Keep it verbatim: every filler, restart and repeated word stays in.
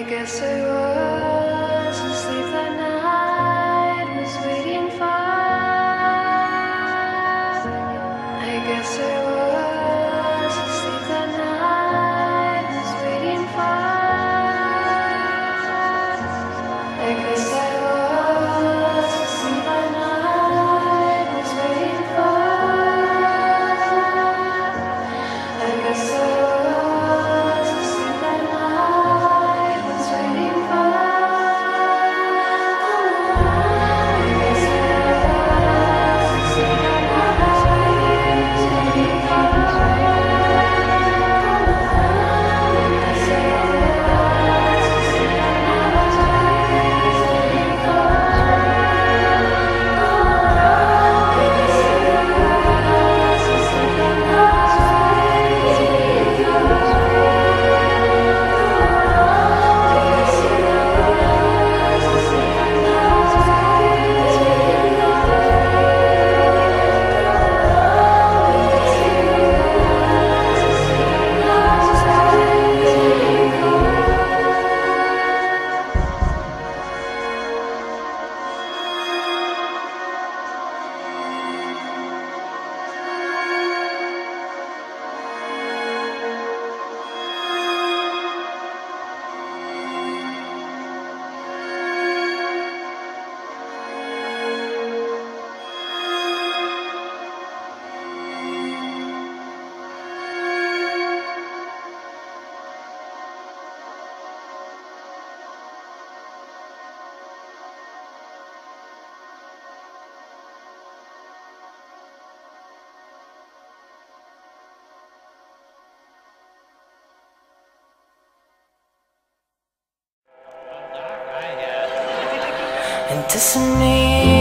guess I was asleep that night, was waiting for. I guess I was asleep that night, was waiting for. I guess I was asleep that night, was waiting for. I guess I was asleep that night, was waiting for. I guess I was asleep that night, was waiting for. I guess I was asleep that night, was waiting for. I guess I was asleep that night, was waiting for. And this is me.